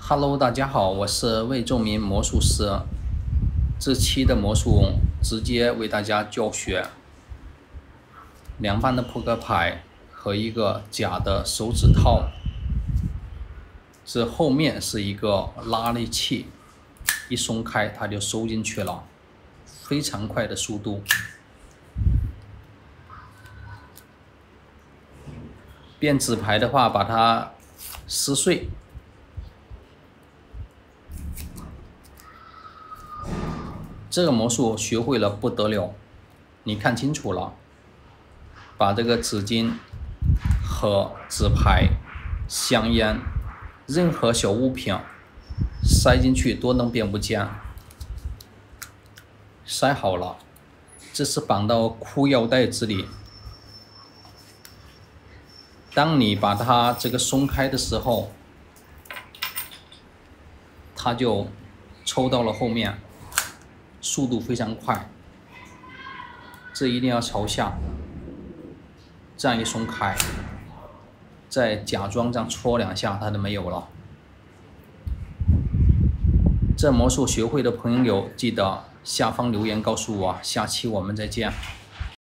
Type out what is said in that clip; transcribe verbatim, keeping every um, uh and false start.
Hello，大家好，我是魏仲明魔术师。这期的魔术直接为大家教学两半的扑克牌和一个假的手指套。这后面是一个拉力器，一松开它就收进去了，非常快的速度。变纸牌的话，把它撕碎。这个魔术学会了不得了，你看清楚了，把这个纸巾和纸牌、香烟、任何小物品塞进去都能变不见。塞好了，这是绑到裤腰带子里。当你把它这个松开的时候，它就抽到了后面。速度非常快，这一定要朝下，这样一松开，再假装这样戳两下，它就没有了。这魔术学会的朋友，记得下方留言告诉我，下期我们再见。